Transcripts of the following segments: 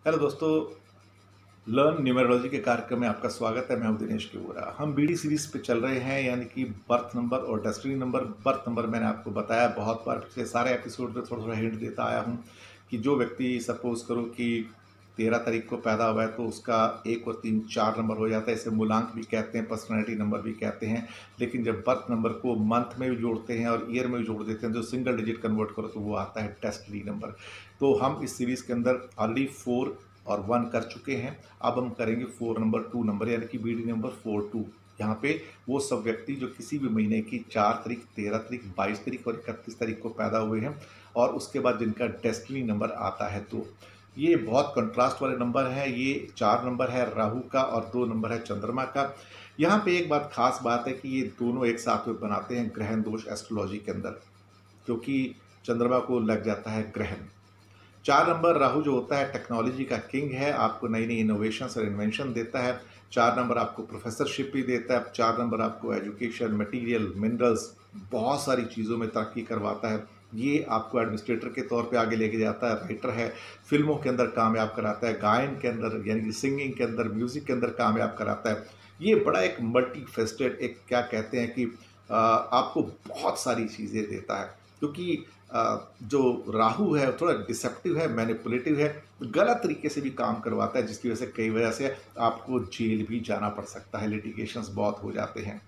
Hello दोस्तों, learn numerology के कार्यक्रम में आपका स्वागत है। मैं हूं दिनेश केवरा। हम बीडी सीरीज पे चल रहे हैं, यानी कि बर्थ नंबर और डेस्टिनी नंबर। बर्थ नंबर मैंने आपको बताया बहुत बार, पिछले सारे एपिसोड में थोड़ा थोड़ा हिंट देता आया हूं कि जो व्यक्ति सपोज करो कि 13 तारीख को पैदा हुआ है तो उसका 1 और 3 4 नंबर हो जाता है। इसे मूलांक भी कहते हैं, पर्सनैलिटी नंबर भी कहते हैं। लेकिन जब बर्थ नंबर को मंथ में भी जोड़ते हैं और ईयर में भी जोड़ देते हैं, जो सिंगल डिजिट कन्वर्ट करो तो वो आता है डेस्टिनी नंबर। तो हम इस सीरीज़ के अंदर ऑलरेडी 4 और 1 कर चुके हैं। अब हम करेंगे 4 नंबर, 2 नंबर, यानी कि बीडी नंबर 42। यहाँ पे वो सब व्यक्ति जो किसी भी महीने की 4 तारीख, 13 तारीख, 22 तारीख और 31 तारीख को पैदा हुए हैं और उसके बाद जिनका डेस्टिनी नंबर आता है। तो ये बहुत कंट्रास्ट वाले नंबर हैं। ये 4 नंबर है राहु का और 2 नंबर है चंद्रमा का। यहाँ पे एक बात खास बात है कि ये दोनों एक साथ में बनाते हैं ग्रहण दोष एस्ट्रोलॉजी के अंदर, क्योंकि चंद्रमा को लग जाता है ग्रहण। 4 नंबर राहु जो होता है टेक्नोलॉजी का किंग है, आपको नई नई इनोवेशंस और इन्वेंशन देता है। 4 नंबर आपको प्रोफेसरशिप भी देता है। 4 नंबर आपको एजुकेशन, मटेरियल, मिनरल्स, बहुत सारी चीज़ों में तरक्की करवाता है। ये आपको एडमिनिस्ट्रेटर के तौर पे आगे लेके जाता है। राइटर है, फिल्मों के अंदर कामयाब कराता है, गायन के अंदर यानी कि सिंगिंग के अंदर, म्यूज़िक के अंदर कामयाब कराता है। ये बड़ा एक मल्टी फेस्टेड, एक क्या कहते हैं कि आपको बहुत सारी चीज़ें देता है। क्योंकि जो राहु है थोड़ा डिसेप्टिव है, मैनिपुलेटिव है, गलत तरीके से भी काम करवाता है, जिसकी वजह से कई वजह से आपको जेल भी जाना पड़ सकता है। लिटिगेशंस बहुत हो जाते हैं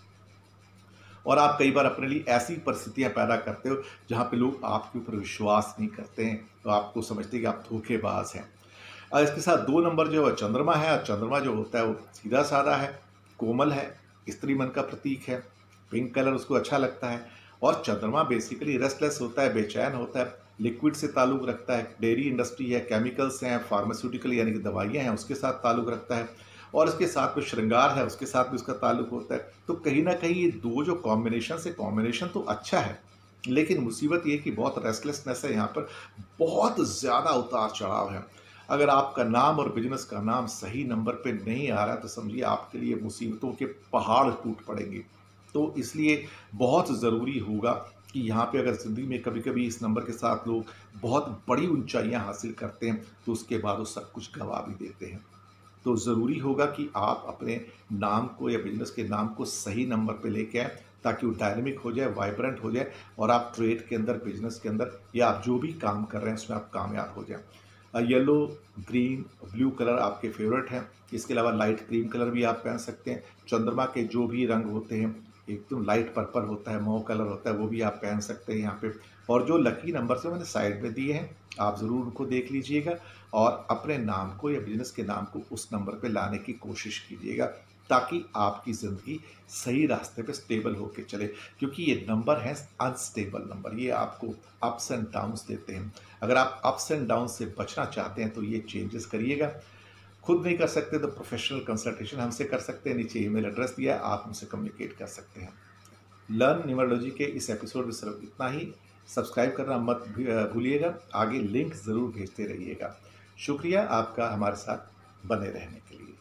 और आप कई बार अपने लिए ऐसी परिस्थितियां पैदा करते हो जहां पे लोग आपके ऊपर विश्वास नहीं करते हैं, तो आपको समझते हैं कि आप धोखेबाज हैं। और इसके साथ 2 नंबर जो है चंद्रमा है, और चंद्रमा जो होता है वो सीधा साधा है, कोमल है, स्त्री मन का प्रतीक है, पिंक कलर उसको अच्छा लगता है। और चंद्रमा बेसिकली रेस्टलेस होता है, बेचैन होता है, लिक्विड से ताल्लुक़ रखता है, डेयरी इंडस्ट्री है, केमिकल्स हैं, फार्मास्यूटिकल यानी कि दवाइयाँ हैं, उसके साथ ताल्लुक़ रखता है। और इसके साथ में श्रृंगार है, उसके साथ भी उसका ताल्लुक़ होता है। तो कहीं ना कहीं ये दो जो कॉम्बिनेशन तो अच्छा है, लेकिन मुसीबत ये कि बहुत रेस्टलेसनेस है यहाँ पर, बहुत ज़्यादा उतार चढ़ाव है। अगर आपका नाम और बिजनेस का नाम सही नंबर पे नहीं आ रहा है तो समझिए आपके लिए मुसीबतों के पहाड़ टूट पड़ेंगे। तो इसलिए बहुत ज़रूरी होगा कि यहाँ पे अगर ज़िंदगी में कभी कभी इस नंबर के साथ लोग बहुत बड़ी ऊंचाइयाँ हासिल करते हैं तो उसके बाद वो सब कुछ गवा भी देते हैं। तो ज़रूरी होगा कि आप अपने नाम को या बिजनेस के नाम को सही नंबर पे लेके आएँ, ताकि वो डायनेमिक हो जाए, वाइब्रेंट हो जाए और आप ट्रेड के अंदर, बिजनेस के अंदर या आप जो भी काम कर रहे हैं उसमें आप कामयाब हो जाएं। येलो, ग्रीन, ब्लू कलर आपके फेवरेट हैं। इसके अलावा लाइट क्रीम कलर भी आप पहन सकते हैं। चंद्रमा के जो भी रंग होते हैं, एकदम लाइट पर्पल होता है, मौ कलर होता है, वो भी आप पहन सकते हैं यहाँ पे। और जो लकी नंबर से मैंने साइड में दिए हैं, आप ज़रूर उनको देख लीजिएगा और अपने नाम को या बिजनेस के नाम को उस नंबर पे लाने की कोशिश कीजिएगा, ताकि आपकी ज़िंदगी सही रास्ते पे स्टेबल होके चले। क्योंकि ये नंबर हैं अनस्टेबल नंबर, ये आपको अप्स एंड डाउन्स देते हैं। अगर आप अप्स एंड डाउन से बचना चाहते हैं तो ये चेंजेस करिएगा। खुद नहीं कर सकते तो प्रोफेशनल कंसल्टेशन हमसे कर सकते हैं। नीचे ईमेल एड्रेस दिया है, आप हमसे कम्युनिकेट कर सकते हैं। लर्न न्यूमरोलॉजी के इस एपिसोड में सिर्फ इतना ही। सब्सक्राइब करना मत भूलिएगा, आगे लिंक ज़रूर भेजते रहिएगा। शुक्रिया आपका हमारे साथ बने रहने के लिए।